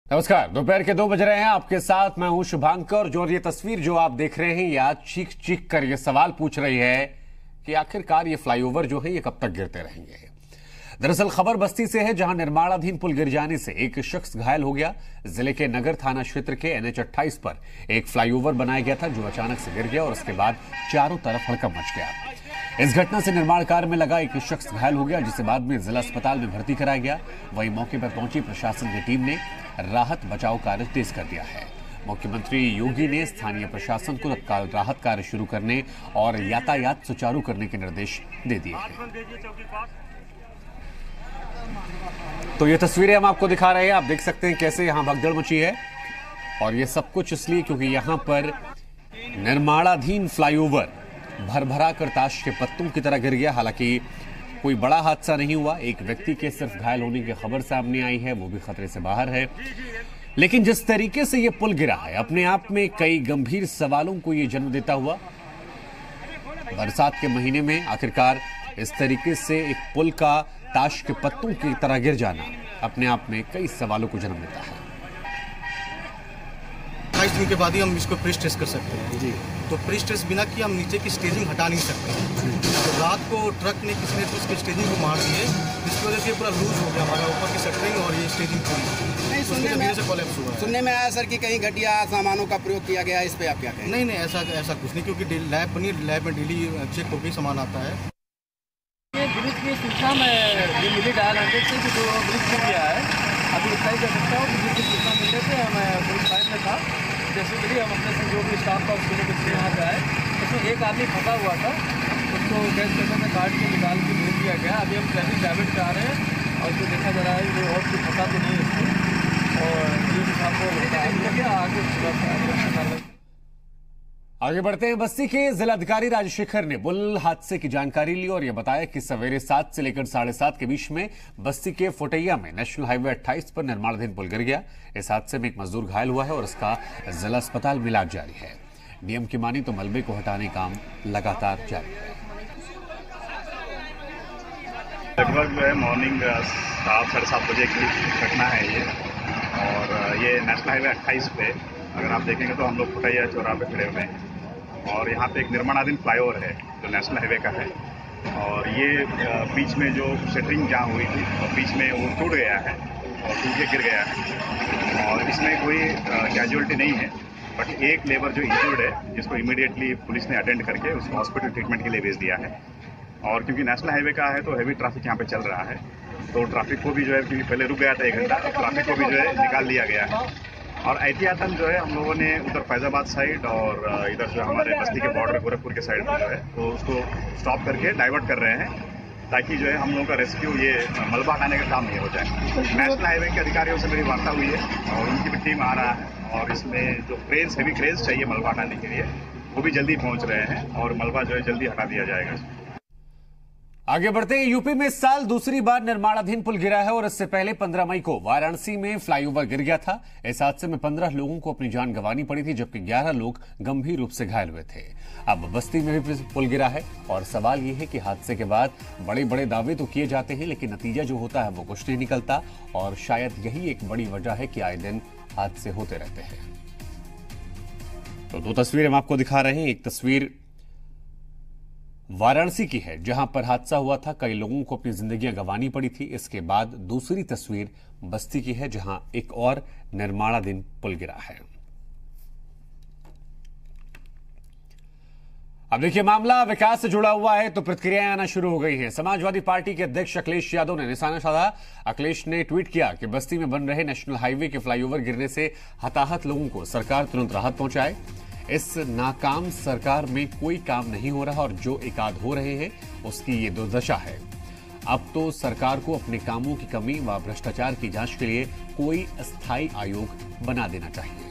नमस्कार। दोपहर के 2 बज रहे हैं। आपके साथ मैं हूं शुभांकर। जो ये तस्वीर जो आप देख रहे हैं, या चीख चीख कर ये सवाल पूछ रही है कि आखिरकार ये फ्लाईओवर जो है ये कब तक गिरते रहेंगे। दरअसल खबर बस्ती से है, जहां निर्माणाधीन पुल गिर जाने से एक शख्स घायल हो गया। जिले के नगर थाना क्षेत्र के NH 28 पर एक फ्लाईओवर बनाया गया था, जो अचानक से गिर गया और उसके बाद चारों तरफ हड़कंप मच गया। इस घटना से निर्माण कार्य में लगा एक शख्स घायल हो गया, जिसे बाद में जिला अस्पताल में भर्ती कराया गया। वहीं मौके पर पहुंची प्रशासन की टीम ने राहत बचाव कार्य तेज कर दिया है। मुख्यमंत्री योगी ने स्थानीय प्रशासन को तत्काल राहत कार्य शुरू करने और यातायात सुचारू करने के निर्देश दे दिए हैं। तो ये तस्वीरें हम आपको दिखा रहे हैं। आप देख सकते हैं कैसे यहां भगदड़ मची है, और ये सब कुछ इसलिए क्योंकि यहां पर निर्माणाधीन फ्लाईओवर भरभरा कर ताश के पत्तों की तरह गिर गया। हालांकि कोई बड़ा हादसा नहीं हुआ। एक व्यक्ति के सिर्फ घायल होने की खबर सामने आई है, वो भी खतरे से बाहर है। लेकिन जिस तरीके से ये पुल गिरा है, अपने आप में कई गंभीर सवालों को ये जन्म देता हुआ। बरसात के महीने में आखिरकार इस तरीके से एक पुल का ताश के पत्तों की तरह गिर जाना अपने आप में कई सवालों को जन्म देता है। 28 दिन के बाद ही हम इसको प्री स्ट्रेस कर सकते हैं जी। तो प्री स्ट्रेस बिना किए हम नीचे की स्टेजिंग हटा नहीं सकते। तो रात को ट्रक ने किसी ने तो उसकी स्टेजिंग को मार दिए, जिसकी वजह से पूरा लूज हो गया हमारा ऊपर की शटरिंग और ये स्टेजिंग पूरी नहीं। सुनने में आया सर कि कहीं घटिया सामानों का प्रयोग किया गया। इस पे आप क्या कहें? नहीं, ऐसा कुछ नहीं, क्योंकि लैब बनी, लैब में डेली चेक होकर सामान आता है। ब्रिज की सूचना में मिली डायल 100 से कि जो ब्रिज गिर गया है, अभी इतना ही कर सकता हूँ। ब्रिज की सूचना मिलने से मैं पुलिस लाइन में था, जैसे कि हम अपने सहयोगी स्टाफ का उसके लिए यहाँ पे आए। उसमें एक आदमी फंसा हुआ था, उसको गैस पेपर में काट के निकाल के भेज दिया गया। अभी हम ट्रैफिक डायवर्ट कर रहे हैं और उसको देखा जा रहा है कि और कुछ फंसा तो नहीं है इसको, और पुलिस हिसाब को आगे आगे बढ़ते हैं। बस्ती के जिलाधिकारी राजशेखर ने पुल हादसे की जानकारी ली और यह बताया कि सवेरे 7 से लेकर 7:30 के बीच में बस्ती के फोटैया में नेशनल हाईवे 28 पर निर्माणाधीन पुल गिर गया। इस हादसे में एक मजदूर घायल हुआ है और उसका जिला अस्पताल में इलाज जारी है। नियम की मानी तो मलबे को हटाने काम लगातार जारी है। लगभग जो है मॉर्निंग 7 साढ़े 7 बजे की घटना है ये, और ये नेशनल हाईवे 28 पे अगर आप देखेंगे तो हम लोग फोटैया चौराहे पे खड़े हुए हैं, और यहाँ पे एक निर्माणाधीन फ्लाईओवर है जो नेशनल हाईवे का है, और ये बीच में जो शटरिंग जहाँ हुई थी और बीच में वो टूट गया है और टूट के गिर गया है, और इसमें कोई कैजुअलिटी नहीं है। बट एक लेबर जो इंजर्ड है, जिसको इमीडिएटली पुलिस ने अटेंड करके उसको हॉस्पिटल ट्रीटमेंट के लिए भेज दिया है। और क्योंकि नेशनल हाईवे का है तो हैवी ट्रैफिक यहाँ पे चल रहा है, तो ट्रैफिक को भी जो है, क्योंकि पहले रुक गया था 1 घंटा, ट्रैफिक को भी जो है निकाल लिया गया है। और एहतियातन जो है हम लोगों ने उधर फैजाबाद साइड और इधर जो हमारे बस्ती के बॉर्डर गोरखपुर के साइड में जो है, तो उसको स्टॉप करके डाइवर्ट कर रहे हैं, ताकि जो है हम लोगों का रेस्क्यू, ये मलबा हटाने का काम नहीं हो जाए। नेशनल हाईवे के अधिकारियों से मेरी वार्ता हुई है और उनकी भी टीम आ रहा है, और इसमें जो क्रेज, हैवी क्रेज चाहिए मलबा हटाने के लिए, वो भी जल्दी पहुंच रहे हैं और मलबा जो है जल्दी हटा दिया जाएगा। आगे बढ़ते हैं। यूपी में इस साल दूसरी बार निर्माणाधीन पुल गिरा है, और इससे पहले 15 मई को वाराणसी में फ्लाईओवर गिर गया था। इस हादसे में 15 लोगों को अपनी जान गंवानी पड़ी थी, जबकि 11 लोग गंभीर रूप से घायल हुए थे। अब बस्ती में भी पुल गिरा है, और सवाल यह है कि हादसे के बाद बड़े बड़े दावे तो किए जाते हैं, लेकिन नतीजा जो होता है वो कुछ नहीं निकलता, और शायद यही एक बड़ी वजह है कि आए दिन हादसे होते रहते हैं। तो 2 तस्वीरें हम आपको दिखा रहे हैं। एक तस्वीर वाराणसी की है, जहां पर हादसा हुआ था, कई लोगों को अपनी जिंदगियां गंवानी पड़ी थी। इसके बाद दूसरी तस्वीर बस्ती की है, जहां एक और निर्माणाधीन पुल गिरा है। अब देखिए, मामला विकास से जुड़ा हुआ है तो प्रतिक्रियाएं आना शुरू हो गई हैं। समाजवादी पार्टी के अध्यक्ष अखिलेश यादव ने निशाना साधा। अखिलेश ने ट्वीट किया कि बस्ती में बन रहे नेशनल हाईवे के फ्लाईओवर गिरने से हताहत लोगों को सरकार तुरंत राहत पहुंचाए। इस नाकाम सरकार में कोई काम नहीं हो रहा, और जो एकाध हो रहे हैं उसकी ये दुर्दशा है। अब तो सरकार को अपने कामों की कमी व भ्रष्टाचार की जांच के लिए कोई अस्थायी आयोग बना देना चाहिए।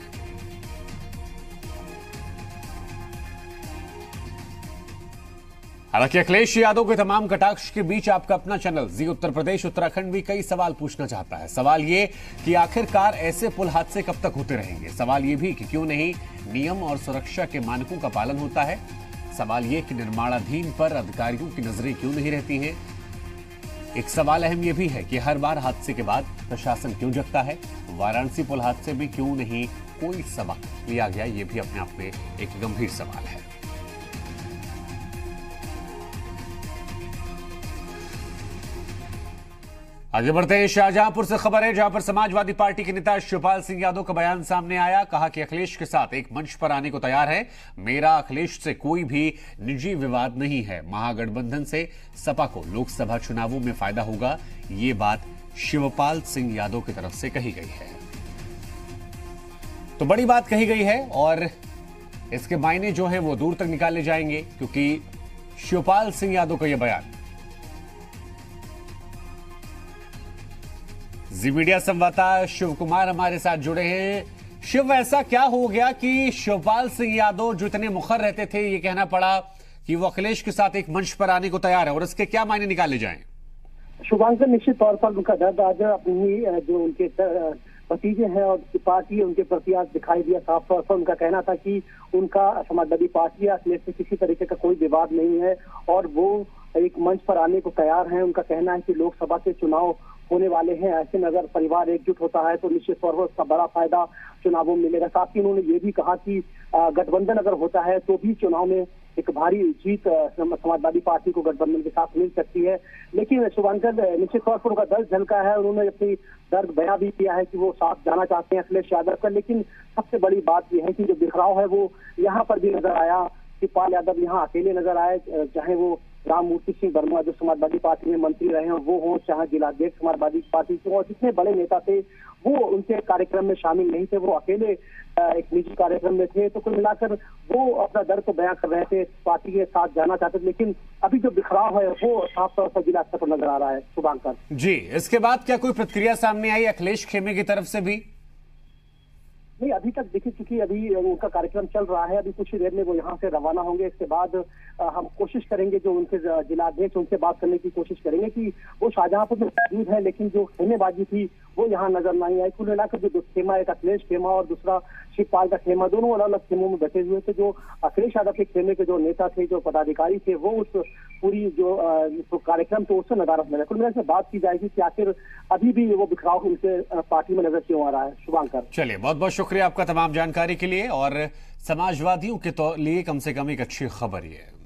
हालांकि अखिलेश यादव के तमाम कटाक्ष के बीच आपका अपना चैनल जी उत्तर प्रदेश उत्तराखंड भी कई सवाल पूछना चाहता है। सवाल ये कि आखिरकार ऐसे पुल हादसे कब तक होते रहेंगे। सवाल ये भी कि क्यों नहीं नियम और सुरक्षा के मानकों का पालन होता है। सवाल ये कि निर्माणाधीन पर अधिकारियों की नजरें क्यों नहीं रहती हैं। एक सवाल अहम यह भी है कि हर बार हादसे के बाद प्रशासन क्यों जगता है? वाराणसी पुल हादसे में क्यों नहीं कोई सबक लिया गया? ये भी अपने आप में एक गंभीर सवाल है। आगे बढ़ते हैं, शाहजहांपुर से खबर है, जहां पर समाजवादी पार्टी के नेता शिवपाल सिंह यादव का बयान सामने आया। कहा कि अखिलेश के साथ एक मंच पर आने को तैयार है। मेरा अखिलेश से कोई भी निजी विवाद नहीं है। महागठबंधन से सपा को लोकसभा चुनावों में फायदा होगा। ये बात शिवपाल सिंह यादव की तरफ से कही गई है। तो बड़ी बात कही गई है और इसके मायने जो है वो दूर तक निकाले जाएंगे, क्योंकि शिवपाल सिंह यादव का यह बयान। जी मीडिया संवाददाता शिव कुमार हमारे साथ जुड़े हैं। शिव, ऐसा क्या हो गया कि शिवपाल सिंह यादव जो इतने मुखर रहते थे, ये कहना पड़ा कि वो अखिलेश के साथ एक मंच पर आने को तैयार है, और इसके क्या मायने निकाले जाएं? शुभांकर, निश्चित तौर पर उनका दर्द आज अपनी जो उनके भतीजे हैं और पार्टी उनके प्रति आज दिखाई दिया। साफ तौर पर उनका कहना था कि उनका समाजवादी पार्टी अखिलेश से किसी तरीके का कोई विवाद नहीं है और वो एक मंच पर आने को तैयार हैं। उनका कहना है कि लोकसभा के चुनाव होने वाले हैं, ऐसे में अगर परिवार एकजुट होता है तो निश्चित तौर पर उसका बड़ा फायदा चुनावों में मिलेगा। साथ ही उन्होंने ये भी कहा कि गठबंधन अगर होता है तो भी चुनाव में एक भारी जीत समाजवादी पार्टी को गठबंधन के साथ मिल सकती है। लेकिन शुभांकर, निश्चित तौर पर उनका दर्द झलका है। उन्होंने अपनी दर्द बयां भी किया है कि वो साथ जाना चाहते हैं अखिलेश यादव का। लेकिन सबसे बड़ी बात यह है कि जो बिखराव है वो यहाँ पर भी नजर आया। शिवपाल यादव यहाँ अकेले नजर आए, चाहे वो राम मूर्ति सिंह वर्मा जो समाजवादी पार्टी में मंत्री रहे हैं वो हो, चाहे जिलाध्यक्ष समाजवादी पार्टी के और जितने बड़े नेता थे वो उनके कार्यक्रम में शामिल नहीं थे। वो अकेले एक निजी कार्यक्रम में थे। तो कुल मिलाकर वो अपना दर्द को बयां कर रहे थे, पार्टी के साथ जाना चाहते थे। लेकिन अभी जो बिखराव है वो साफ तौर पर जिला स्तर पर नजर आ रहा है। शुभांकर जी, इसके बाद क्या कोई प्रतिक्रिया सामने आई अखिलेश खेमे की तरफ से भी? नहीं, अभी तक देखिए, क्योंकि अभी उनका कार्यक्रम चल रहा है, अभी कुछ ही देर में वो यहाँ से रवाना होंगे। इसके बाद हम कोशिश करेंगे, जो उनके जिलाध्यक्ष उनसे बात करने की कोशिश करेंगे कि वो शाहजहांपुर में मौजूद है, लेकिन जो खेमेबाजी थी वो यहाँ नजर नहीं आई। कुल मिलाकर जो खेमा, एक अखिलेश खेमा और दूसरा शिवपाल का खेमा, दोनों अलग अलग खेमों में बैठे हुए थे। जो अखिलेश यादव के खेमे के जो नेता थे, जो पदाधिकारी थे, वो उस पूरी जो कार्यक्रम थे उससे नदारद में। कुल मिलाकर बात की जाएगी कि आखिर अभी भी वो बिखराव उनके पार्टी में नजर क्यों आ रहा है। शुभांकर, चलिए, बहुत बहुत शुक्रिया आपका तमाम जानकारी के लिए। और समाजवादियों के लिए कम से कम एक अच्छी खबर ये है।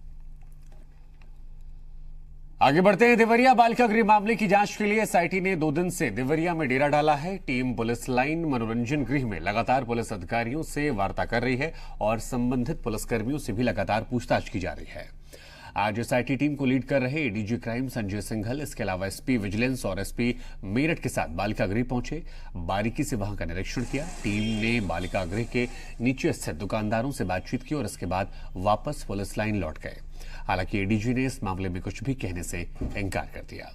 आगे बढ़ते हैं, देवरिया बालिका गृह मामले की जांच के लिए एसआईटी ने 2 दिन से देवरिया में डेरा डाला है। टीम पुलिस लाइन मनोरंजन गृह में लगातार पुलिस अधिकारियों से वार्ता कर रही है और संबंधित पुलिसकर्मियों से भी लगातार पूछताछ की जा रही है। आज एसआईटी टीम को लीड कर रहे एडीजी क्राइम संजय सिंघल, इसके अलावा एसपी विजिलेंस और एसपी मेरठ के साथ बालिका गृह पहुंचे, बारीकी से वहां का निरीक्षण किया। टीम ने बालिका गृह के नीचे स्थित दुकानदारों से बातचीत की और इसके बाद वापस पुलिस लाइन लौट गए। हालांकि एडीजी ने इस मामले में कुछ भी कहने से इनकार कर दिया।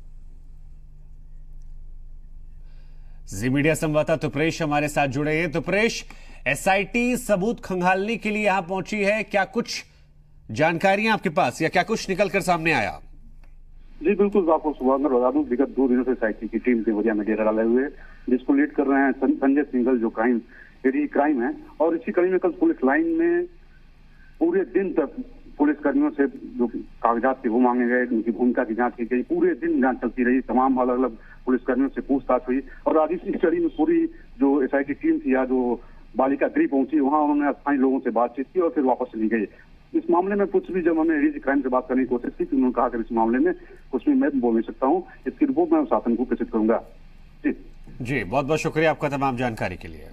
जी मीडिया संवाददाता तुप्रेश हमारे साथ जुड़े हैं। तुप्रेश, एसआईटी सबूत खंगालने के लिए यहां पहुंची है, क्या कुछ जानकारियां आपके पास या क्या कुछ निकल कर सामने आया? जी बिल्कुल, आपको शुभांकर बता दूं, विगत 2 दिनों से एसआईटी की टीम देवरिया में डेरा डाले हुए, जिसको लीड कर रहे हैं संजय सिंघल, जो क्राइम है। और इसी कड़ी में कल पुलिस लाइन में पूरे दिन तक पुलिसकर्मियों से जो कागजात थे वो मांगे गए, उनकी भूमिका की जांच की गई। पूरे दिन जांच चलती रही, तमाम अलग अलग पुलिसकर्मियों से पूछताछ हुई। और आज इस कड़ी में पूरी जो एसआईटी टीम थी या जो बालिका गृह पहुंची, वहां उन्होंने स्थानीय लोगों से बातचीत की और फिर वापस चली गई। इस मामले में कुछ भी, जब हमने एडीजी क्राइम से बात करने की कोशिश की तो उन्होंने कहा कि इस मामले में कुछ भी मैं बोल नहीं सकता हूँ, इसकी रिपोर्ट मैं शासन को प्रेषित करूंगा। जी बहुत बहुत शुक्रिया आपका तमाम जानकारी के लिए।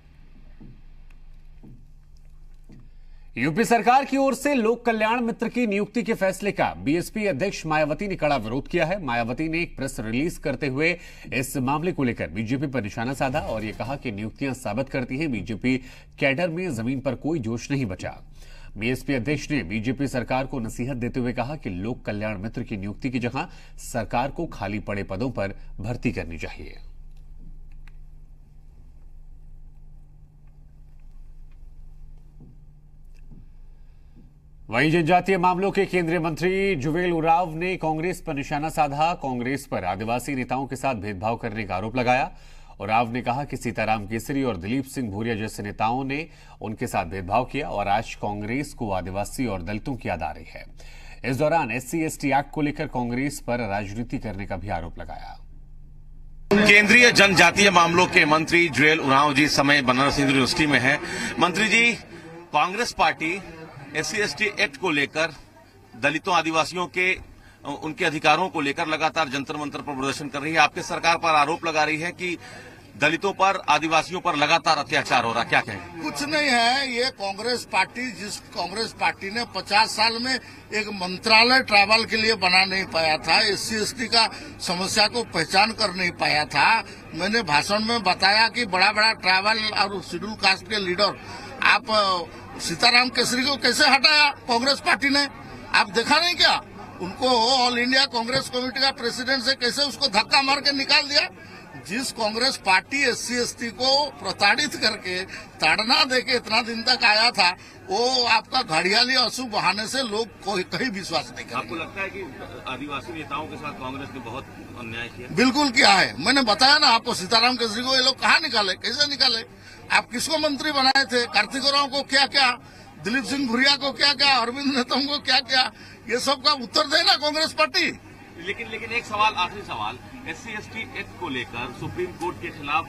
यूपी सरकार की ओर से लोक कल्याण मित्र की नियुक्ति के फैसले का बीएसपी अध्यक्ष मायावती ने कड़ा विरोध किया है। मायावती ने एक प्रेस रिलीज करते हुए इस मामले को लेकर बीजेपी पर निशाना साधा और यह कहा कि नियुक्तियां साबित करती हैं बीजेपी कैडर में जमीन पर कोई जोश नहीं बचा। बीएसपी अध्यक्ष ने बीजेपी सरकार को नसीहत देते हुए कहा कि लोक कल्याण मित्र की नियुक्ति की जगह सरकार को खाली पड़े पदों पर भर्ती करनी चाहिए। वहीं जनजातीय मामलों के केंद्रीय मंत्री जुवेल उरांव ने कांग्रेस पर निशाना साधा। कांग्रेस पर आदिवासी नेताओं के साथ भेदभाव करने का आरोप लगाया। उरांव ने कहा कि सीताराम केसरी और दिलीप सिंह भूरिया जैसे नेताओं ने उनके साथ भेदभाव किया और आज कांग्रेस को आदिवासी और दलितों की याद आ रही है। इस दौरान SC/ST एक्ट को लेकर कांग्रेस पर राजनीति करने का भी आरोप लगाया। केंद्रीय जनजातीय मामलों के मंत्री जुएल उरांव जी समय बनारस हिंदू यूनिवर्सिटी में है। मंत्री जी, कांग्रेस पार्टी SC/ST एक्ट को लेकर दलितों आदिवासियों के उनके अधिकारों को लेकर लगातार जंतर मंतर पर प्रदर्शन कर रही है। आपके सरकार पर आरोप लगा रही है कि दलितों पर, आदिवासियों पर लगातार अत्याचार हो रहा है, क्या कहेंगे? कुछ नहीं है, ये कांग्रेस पार्टी, जिस कांग्रेस पार्टी ने 50 साल में एक मंत्रालय ट्राइबल के लिए बना नहीं पाया था, SC/ST का समस्या को पहचान कर नहीं पाया था। मैंने भाषण में बताया कि बड़ा बड़ा ट्राइबल और शेड्यूल कास्ट के लीडर, आप सीताराम केसरी को कैसे हटाया कांग्रेस पार्टी ने? आप देखा नहीं क्या? उनको ऑल इंडिया कांग्रेस कमेटी का प्रेसिडेंट से कैसे उसको धक्का मार के निकाल दिया। जिस कांग्रेस पार्टी SC/ST को प्रताड़ित करके, ताड़ना देके इतना दिन तक आया था, वो आपका घड़ियाली अशुभ बहाने से लोग कहीं विश्वास नहीं करते। आपको लगता है कि आदिवासी नेताओं के साथ कांग्रेस ने बहुत अन्याय किया? बिल्कुल किया है। मैंने बताया ना आपको, सीताराम केसरी को ये लोग कहाँ निकाले, कैसे निकाले? आप किसको मंत्री बनाए थे? कार्तिक उरांव को क्या क्या, दिलीप सिंह भुरिया को क्या क्या, अरविंद नेतम को क्या क्या, ये सब का उत्तर देना कांग्रेस पार्टी। लेकिन एक सवाल, आखिरी सवाल, SC/ST एक्ट को लेकर सुप्रीम कोर्ट के खिलाफ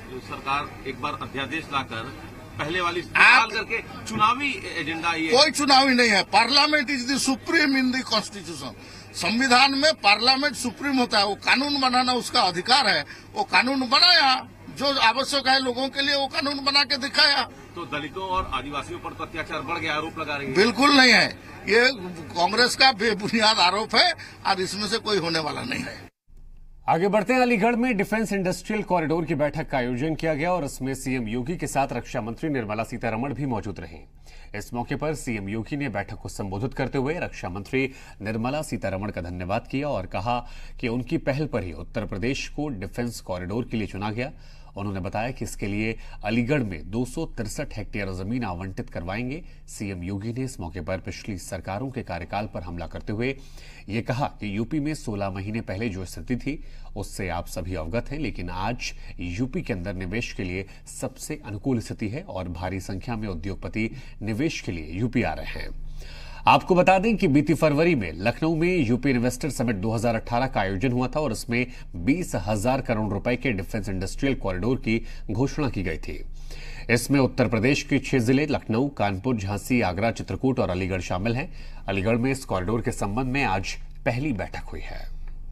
सरकार एक बार अध्यादेश लाकर पहले वाली करके चुनावी एजेंडा, ये कोई चुनावी नहीं है। Parliament is the supreme in the constitution. संविधान में पार्लियामेंट सुप्रीम होता है, वो कानून बनाना उसका अधिकार है। वो कानून बनाया, जो आवश्यक है लोगों के लिए वो कानून बना के दिखाया। तो दलितों और आदिवासियों पर तो अत्याचार बढ़ गया, आरोप लगा रही है। बिल्कुल नहीं है, ये कांग्रेस का बेबुनियाद आरोप है और इसमें से कोई होने वाला नहीं है। आगे बढ़ते हैं। अलीगढ़ में डिफेंस इंडस्ट्रियल कॉरिडोर की बैठक का आयोजन किया गया और इसमें सीएम योगी के साथ रक्षा मंत्री निर्मला सीतारमण भी मौजूद रहीं। इस मौके पर सीएम योगी ने बैठक को संबोधित करते हुए रक्षा मंत्री निर्मला सीतारमण का धन्यवाद किया और कहा कि उनकी पहल पर ही उत्तर प्रदेश को डिफेंस कॉरिडोर के लिए चुना गया। उन्होंने बताया कि इसके लिए अलीगढ़ में 263 हेक्टेयर जमीन आवंटित करवाएंगे। सीएम योगी ने इस मौके पर पिछली सरकारों के कार्यकाल पर हमला करते हुए ये कहा कि यूपी में 16 महीने पहले जो स्थिति थी उससे आप सभी अवगत हैं, लेकिन आज यूपी के अंदर निवेश के लिए सबसे अनुकूल स्थिति है और भारी संख्या में उद्योगपति निवेश के लिए यूपी आ रहे हैं। आपको बता दें कि बीती फरवरी में लखनऊ में यूपी इन्वेस्टर समिट 2018 का आयोजन हुआ था और इसमें 20,000 करोड़ रुपए के डिफेंस इंडस्ट्रियल कॉरिडोर की घोषणा की गई थी। इसमें उत्तर प्रदेश के 6 जिले लखनऊ, कानपुर, झांसी, आगरा, चित्रकूट और अलीगढ़ शामिल हैं। अलीगढ़ में इस कॉरिडोर के संबंध में आज पहली बैठक हुई है।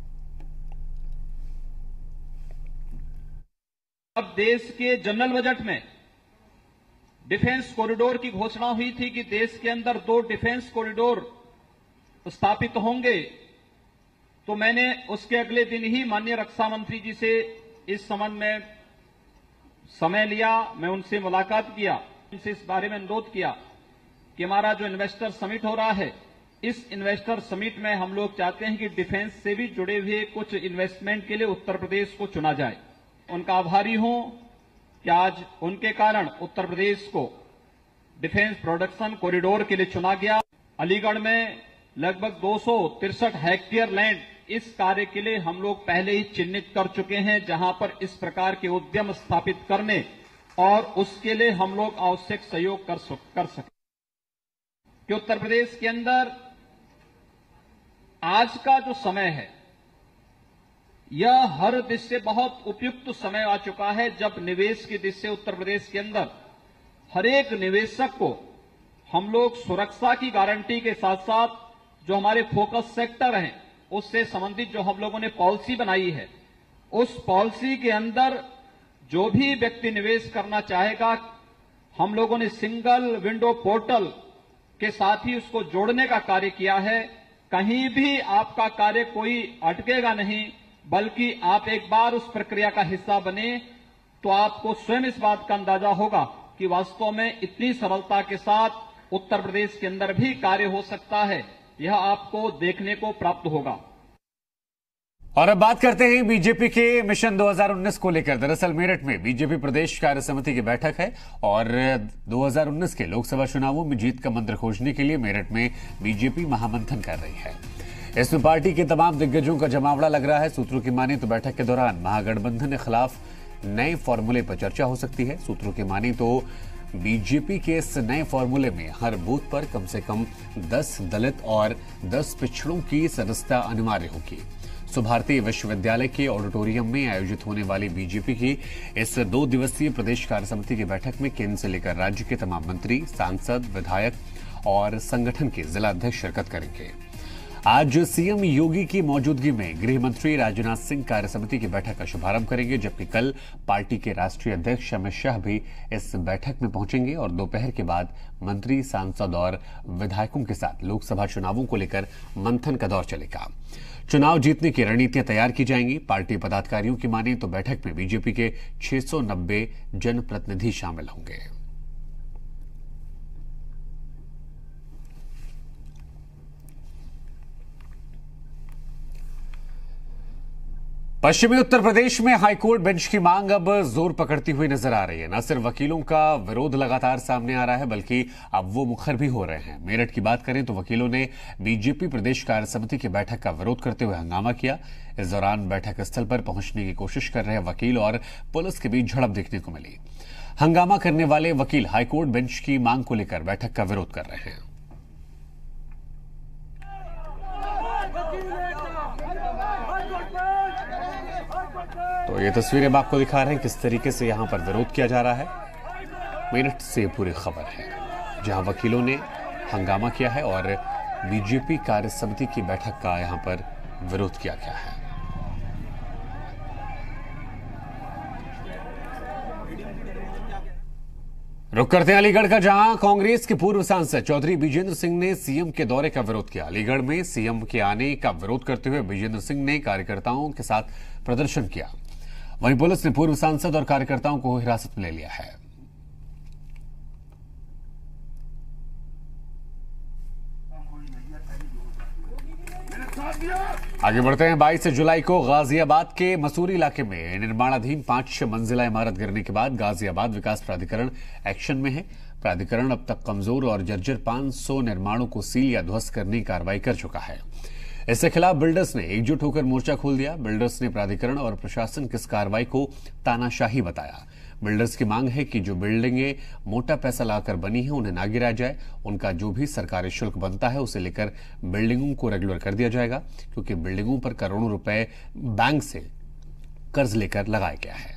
अब देश के जनरल बजट में डिफेंस कॉरिडोर की घोषणा हुई थी कि देश के अंदर 2 डिफेंस कॉरिडोर स्थापित होंगे, तो मैंने उसके अगले दिन ही माननीय रक्षा मंत्री जी से इस संबंध में समय लिया। मैं उनसे मुलाकात किया, उनसे इस बारे में अनुरोध किया कि हमारा जो इन्वेस्टर समिट हो रहा है, इस इन्वेस्टर समिट में हम लोग चाहते हैं कि डिफेंस से भी जुड़े हुए कुछ इन्वेस्टमेंट के लिए उत्तर प्रदेश को चुना जाए। उनका आभारी हूं कि आज उनके कारण उत्तर प्रदेश को डिफेंस प्रोडक्शन कॉरिडोर के लिए चुना गया। अलीगढ़ में लगभग 263 हेक्टेयर लैंड इस कार्य के लिए हम लोग पहले ही चिन्हित कर चुके हैं, जहां पर इस प्रकार के उद्यम स्थापित करने और उसके लिए हम लोग आवश्यक सहयोग कर सकें। कि उत्तर प्रदेश के अंदर आज का जो समय है, यह हर दृष्टि से बहुत उपयुक्त समय आ चुका है, जब निवेश की दृष्टि से उत्तर प्रदेश के अंदर हर एक निवेशक को हम लोग सुरक्षा की गारंटी के साथ साथ जो हमारे फोकस सेक्टर हैं उससे संबंधित जो हम लोगों ने पॉलिसी बनाई है, उस पॉलिसी के अंदर जो भी व्यक्ति निवेश करना चाहेगा, हम लोगों ने सिंगल विंडो पोर्टल के साथ ही उसको जोड़ने का कार्य किया है। कहीं भी आपका कार्य कोई अटकेगा नहीं, बल्कि आप एक बार उस प्रक्रिया का हिस्सा बने तो आपको स्वयं इस बात का अंदाजा होगा कि वास्तव में इतनी सरलता के साथ उत्तर प्रदेश के अंदर भी कार्य हो सकता है। यह आपको देखने को प्राप्त होगा। और अब बात करते हैं बीजेपी के मिशन 2019 को लेकर। दरअसल मेरठ में बीजेपी प्रदेश कार्य समिति की बैठक है और 2019 के लोकसभा चुनावों में जीत का मंत्र खोजने के लिए मेरठ में बीजेपी महामंथन कर रही है। इसमें पार्टी के तमाम दिग्गजों का जमावड़ा लग रहा है। सूत्रों की माने तो बैठक के दौरान महागठबंधन के खिलाफ नए फॉर्मूले पर चर्चा हो सकती है। सूत्रों की माने तो बीजेपी के इस नए फॉर्मूले में हर बूथ पर कम से कम 10 दलित और 10 पिछड़ों की सदस्यता अनिवार्य होगी। सुभारती विश्वविद्यालय के ऑडिटोरियम में आयोजित होने वाली बीजेपी की इस 2 दिवसीय प्रदेश कार्यसमिति की बैठक में केंद्र से लेकर राज्य के तमाम मंत्री, सांसद, विधायक और संगठन के जिला अध्यक्ष शिरकत करेंगे। आज सीएम योगी की मौजूदगी में गृह मंत्री राजनाथ सिंह कार्यसमिति की बैठक का शुभारंभ करेंगे, जबकि कल पार्टी के राष्ट्रीय अध्यक्ष अमित शाह भी इस बैठक में पहुंचेंगे और दोपहर के बाद मंत्री, सांसद और विधायकों के साथ लोकसभा चुनावों को लेकर मंथन का दौर चलेगा। चुनाव जीतने की रणनीतियां तैयार की जाएंगी। पार्टी पदाधिकारियों की माने तो बैठक में बीजेपी के 690 जनप्रतिनिधि शामिल होंगे। पश्चिमी उत्तर प्रदेश में हाईकोर्ट बेंच की मांग अब जोर पकड़ती हुई नजर आ रही है। न सिर्फ वकीलों का विरोध लगातार सामने आ रहा है, बल्कि अब वो मुखर भी हो रहे हैं। मेरठ की बात करें तो वकीलों ने बीजेपी प्रदेश कार्यसमिति की बैठक का विरोध करते हुए हंगामा किया। इस दौरान बैठक स्थल पर पहुंचने की कोशिश कर रहे वकील और पुलिस के बीच झड़प देखने को मिली। हंगामा करने वाले वकील हाईकोर्ट बेंच की मांग को लेकर बैठक का विरोध कर रहे हैं। तो ये तस्वीरें हम आपको दिखा रहे हैं किस तरीके से यहां पर विरोध किया जा रहा है। मेरठ से पूरी खबर है, जहां वकीलों ने हंगामा किया है और बीजेपी कार्यसमिति की बैठक का यहां पर विरोध किया गया है। रुक करते हैं अलीगढ़ का, जहां कांग्रेस के पूर्व सांसद चौधरी विजेंद्र सिंह ने सीएम के दौरे का विरोध किया। अलीगढ़ में सीएम के आने का विरोध करते हुए विजेंद्र सिंह ने कार्यकर्ताओं के साथ प्रदर्शन किया। वहीं पुलिस ने पूर्व सांसद और कार्यकर्ताओं को हिरासत में ले लिया है। आगे बढ़ते हैं। 22 जुलाई को गाजियाबाद के मसूरी इलाके में निर्माणाधीन 5 मंजिला इमारत गिरने के बाद गाजियाबाद विकास प्राधिकरण एक्शन में है। प्राधिकरण अब तक कमजोर और जर्जर 500 निर्माणों को सील या ध्वस्त करने की कार्रवाई कर चुका है। इसके खिलाफ बिल्डर्स ने एकजुट होकर मोर्चा खोल दिया। बिल्डर्स ने प्राधिकरण और प्रशासन की इस कार्रवाई को तानाशाही बताया। बिल्डर्स की मांग है कि जो बिल्डिंगें मोटा पैसा लाकर बनी हैं उन्हें ना गिराया जाए। उनका जो भी सरकारी शुल्क बनता है उसे लेकर बिल्डिंगों को रेगुलर कर दिया जाएगा, क्योंकि बिल्डिंगों पर करोड़ों रुपए बैंक से कर्ज लेकर लगाया गया है।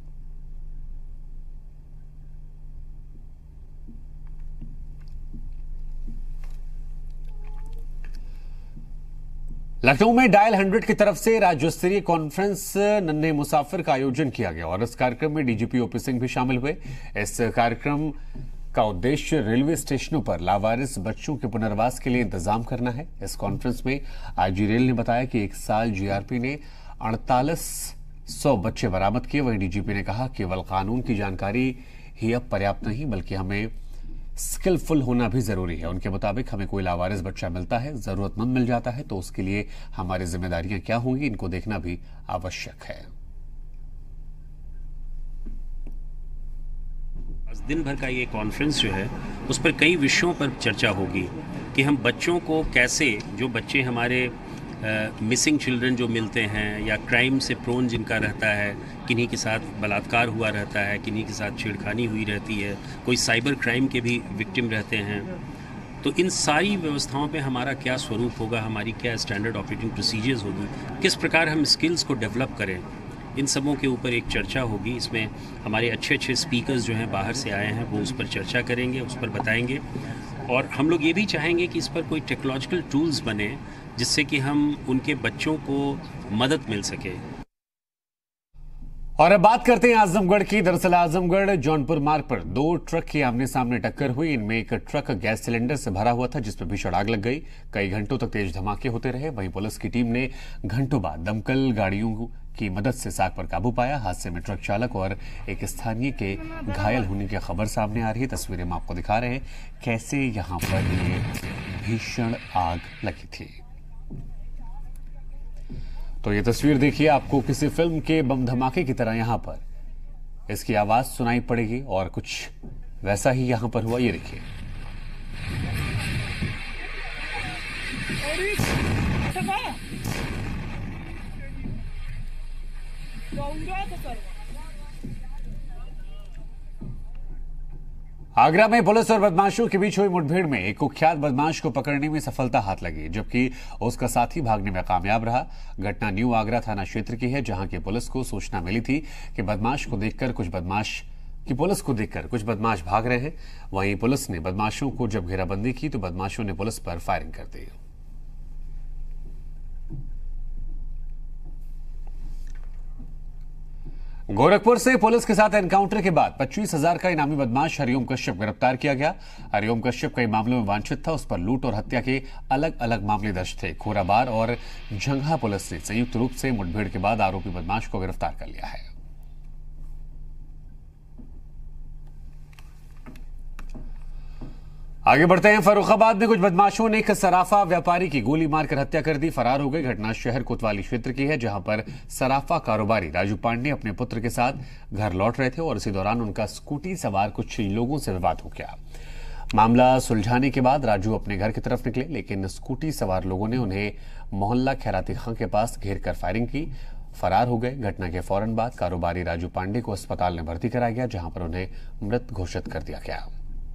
लखनऊ में डायल 100 की तरफ से राज्य स्तरीय कॉन्फ्रेंस नन्हे मुसाफिर का आयोजन किया गया और इस कार्यक्रम में डीजीपी ओपी सिंह भी शामिल हुए। इस कार्यक्रम का उद्देश्य रेलवे स्टेशनों पर लावारिस बच्चों के पुनर्वास के लिए इंतजाम करना है। इस कॉन्फ्रेंस में आईजी रेल ने बताया कि 1 साल जीआरपी ने 4800 बच्चे बरामद किए। वहीं डीजीपी ने कहा केवल कानून की जानकारी ही अब पर्याप्त नहीं, बल्कि हमें स्किलफुल होना भी जरूरी है। उनके मुताबिक हमें कोई लावारिस बच्चा मिलता है, जरूरतमंद मिल जाता है, तो उसके लिए हमारी जिम्मेदारियां क्या होंगी, इनको देखना भी आवश्यक है। दिन भर का ये कॉन्फ्रेंस जो है उस पर कई विषयों पर चर्चा होगी कि हम बच्चों को कैसे, जो बच्चे हमारे मिसिंग चिल्ड्रन जो मिलते हैं या क्राइम से प्रोन जिनका रहता है, किन्हीं के साथ बलात्कार हुआ रहता है, किन्हीं के साथ छेड़खानी हुई रहती है, कोई साइबर क्राइम के भी विक्टिम रहते हैं, तो इन सारी व्यवस्थाओं पे हमारा क्या स्वरूप होगा, हमारी क्या स्टैंडर्ड ऑपरेटिंग प्रोसीजर्स होगी, किस प्रकार हम स्किल्स को डेवलप करें, इन सबों के ऊपर एक चर्चा होगी। इसमें हमारे अच्छे अच्छे स्पीकर्स जो हैं बाहर से आए हैं वो उस पर चर्चा करेंगे, उस पर बताएंगे। और हम लोग ये भी चाहेंगे कि इस पर कोई टेक्नोलॉजिकल टूल्स बने जिससे कि हम उनके बच्चों को मदद मिल सके। और अब बात करते हैं आजमगढ़ की। दरअसल आजमगढ़ जौनपुर मार्ग पर 2 ट्रक की आमने सामने टक्कर हुई। इनमें एक ट्रक गैस सिलेंडर से भरा हुआ था जिसमें भीषण आग लग गई। कई घंटों तक तेज धमाके होते रहे। वहीं पुलिस की टीम ने घंटों बाद दमकल गाड़ियों की मदद से आग पर काबू पाया। हादसे में ट्रक चालक और एक स्थानीय के घायल होने की खबर सामने आ रही है। तस्वीरें हम आपको दिखा रहे हैं कैसे यहां पर ये भीषण आग लगी थी। तो ये तस्वीर देखिए, आपको किसी फिल्म के बम धमाके की तरह यहां पर इसकी आवाज सुनाई पड़ेगी और कुछ वैसा ही यहां पर हुआ। ये देखिए, आगरा में पुलिस और बदमाशों के बीच हुई मुठभेड़ में एक कुख्यात बदमाश को पकड़ने में सफलता हाथ लगी, जबकि उसका साथी भागने में कामयाब रहा। घटना न्यू आगरा थाना क्षेत्र की है, जहां की पुलिस को सूचना मिली थी कि पुलिस को देखकर कुछ बदमाश भाग रहे हैं। वहीं पुलिस ने बदमाशों को जब घेराबंदी की तो बदमाशों ने पुलिस पर फायरिंग कर दी। गोरखपुर से पुलिस के साथ एनकाउंटर के बाद 25,000 का इनामी बदमाश हरिओम कश्यप गिरफ्तार किया गया। हरिओम कश्यप कई मामलों में वांछित था, उस पर लूट और हत्या के अलग अलग मामले दर्ज थे। खोराबार और जंघा पुलिस ने संयुक्त रूप से मुठभेड़ के बाद आरोपी बदमाश को गिरफ्तार कर लिया है। आगे बढ़ते हैं। फर्रुखाबाद में कुछ बदमाशों ने एक सराफा व्यापारी की गोली मारकर हत्या कर दी, फरार हो गए। घटना शहर कोतवाली क्षेत्र की है, जहां पर सराफा कारोबारी राजू पांडे अपने पुत्र के साथ घर लौट रहे थे और इसी दौरान उनका स्कूटी सवार कुछ लोगों से विवाद हो गया। मामला सुलझाने के बाद राजू अपने घर की तरफ निकले, लेकिन स्कूटी सवार लोगों ने उन्हें मोहल्ला खैराती खां के पास घेर कर फायरिंग की, फरार हो गए। घटना के फौरन बाद कारोबारी राजू पांडे को अस्पताल में भर्ती कराया गया, जहां पर उन्हें मृत घोषित कर दिया गया।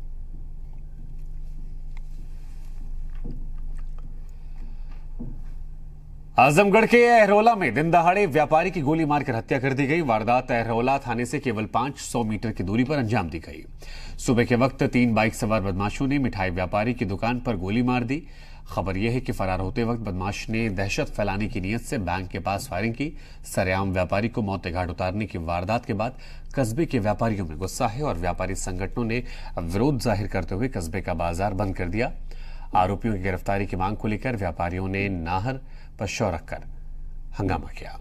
आजमगढ़ के अहरोला में दिन दहाड़े व्यापारी की गोली मारकर हत्या कर दी गई। वारदात अहरोला थाने से केवल 500 मीटर की दूरी पर अंजाम दी गई। सुबह के वक्त 3 बाइक सवार बदमाशों ने मिठाई व्यापारी की दुकान पर गोली मार दी। खबर यह है कि फरार होते वक्त बदमाश ने दहशत फैलाने की नीयत से बैंक के पास फायरिंग की। सरेआम व्यापारी को मौत के घाट उतारने की वारदात के बाद कस्बे के व्यापारियों में गुस्सा है और व्यापारी संगठनों ने विरोध जाहिर करते हुए कस्बे का बाजार बंद कर दिया। आरोपियों की गिरफ्तारी की मांग को लेकर व्यापारियों ने नाहर पर शव रखकर हंगामा किया।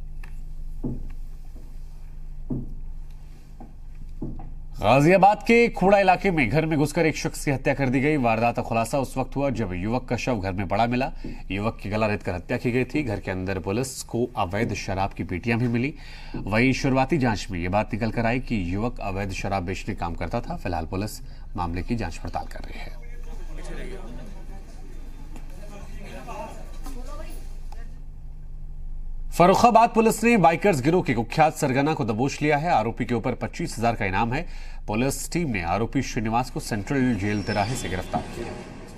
गाजियाबाद के खोड़ा इलाके में घर में घुसकर एक शख्स की हत्या कर दी गई। वारदात का खुलासा उस वक्त हुआ जब युवक का शव घर में पड़ा मिला। युवक की गला रेतकर हत्या की गई थी। घर के अंदर पुलिस को अवैध शराब की पेटियां भी मिली। वहीं शुरुआती जांच में यह बात निकल कर आई कि युवक अवैध शराब बेचने काम करता था। फिलहाल पुलिस मामले की जांच पड़ताल कर रही है। फर्रुखाबाद पुलिस ने बाइकर्स गिरोह के कुख्यात सरगना को दबोच लिया है। आरोपी के ऊपर 25,000 का इनाम है। पुलिस टीम ने आरोपी श्रीनिवास को सेंट्रल जेल तिराहे से गिरफ्तार किया।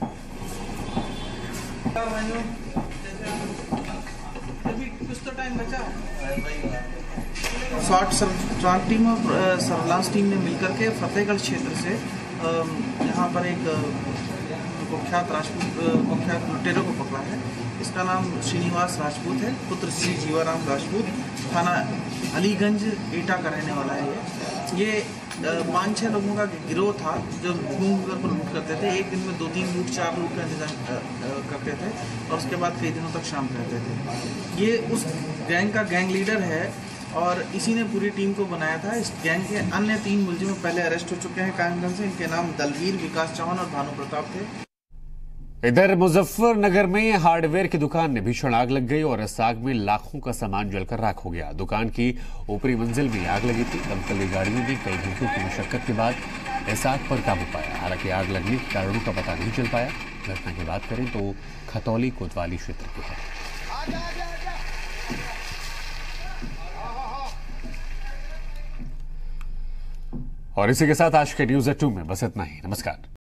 SWAT टीम और सर्विलांस टीम ने मिलकर के फतेहगढ़ क्षेत्र से यहाँ पर एक कुख्यात लुटेरों को पकड़ा है। इसका नाम श्रीनिवास राजपूत है, पुत्र श्री जीवाराम राजपूत, थाना अलीगंज एटा का रहने वाला है। ये 5-6 लोगों का गिरोह था जो घूम कर लूट करते थे। एक दिन में 2-3 लूट 4 लूट का इंतजाम करते थे और उसके बाद कई दिनों तक शाम रहते थे। ये उस गैंग का गैंग लीडर है और इसी ने पूरी टीम को बनाया था। इस गैंग के अन्य 3 मुलजिम पहले अरेस्ट हो चुके हैं कायमगंज से। इनके नाम दलवीर, विकास चौहान और भानु प्रताप थे। इधर मुजफ्फरनगर में हार्डवेयर की दुकान में भीषण आग लग गई और इस आग में लाखों का सामान जलकर राख हो गया। दुकान की ऊपरी मंजिल में आग लगी थी। दमकल गाड़ियों ने कई घंटों की मशक्कत के बाद इस आग पर काबू पाया। हालांकि आग लगने के कारणों का पता नहीं चल पाया। घटना की बात करें तो खतौली कोतवाली क्षेत्र की है। और इसी के साथ आज के न्यूज़ एट 2 में बस इतना ही। नमस्कार।